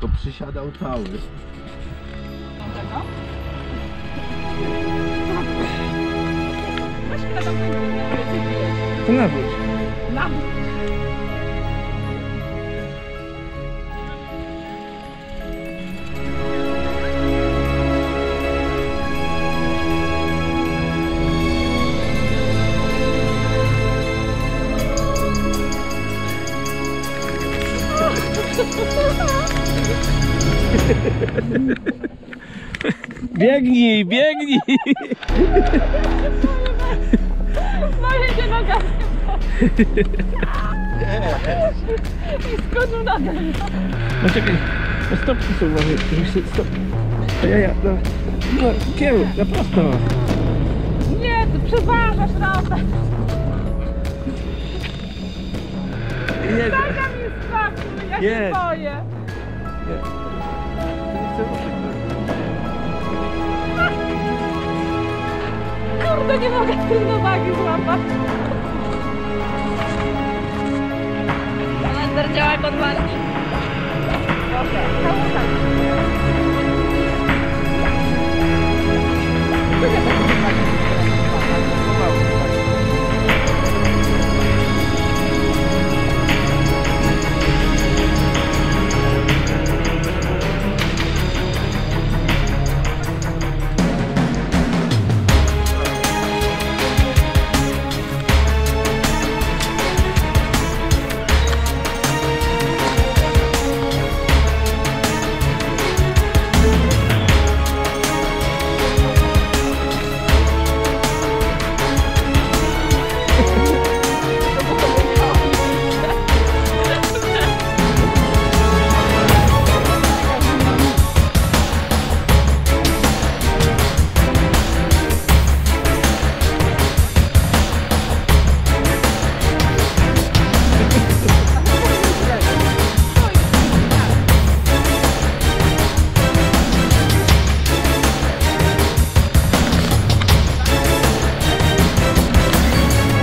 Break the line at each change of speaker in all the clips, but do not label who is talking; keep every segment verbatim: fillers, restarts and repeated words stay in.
to przysiadał cały.
To nawróć.
Nawróć.
Biegnij, biegnij!
No jedzie noga. I skoczył nogę.
No czekaj, no stopki są może, stop. To ja, ja, no, no kieł, na prosto.
Nie, ty przeważasz razem.
Jedź.
Taka mi sprawdź, ja się
Jedź.
boję.
Nie. Nie chcę ruszyć.
Kurde, nie mogę równowagi złapać. Kalender działaj pod walki. Proszę, zaufaj.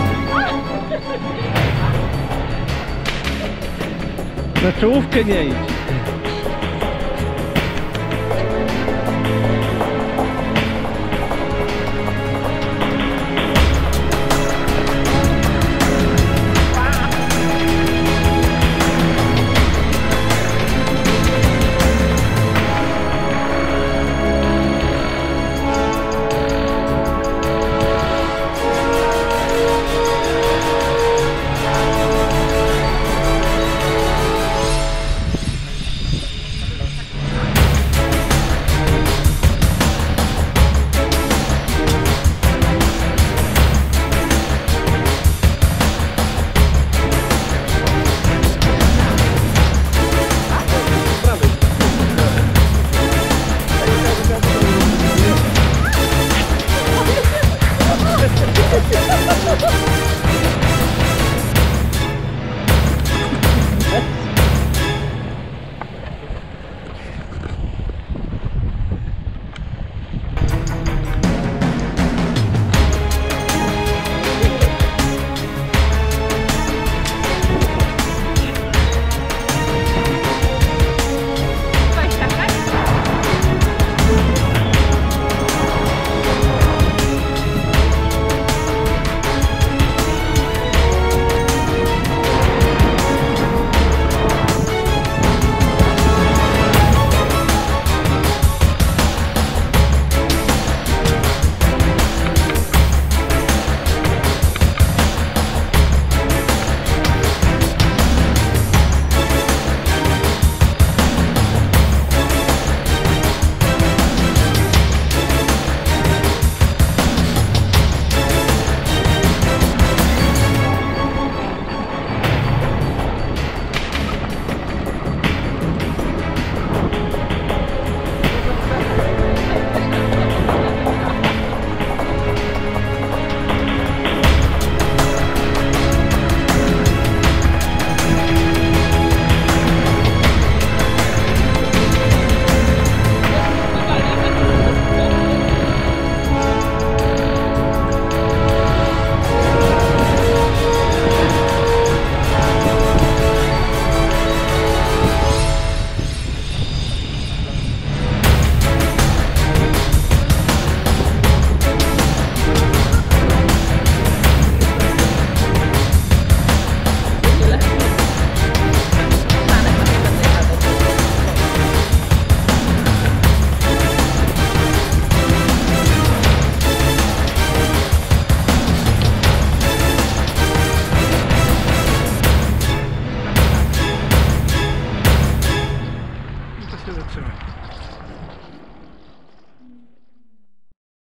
Na czołówkę nie idź.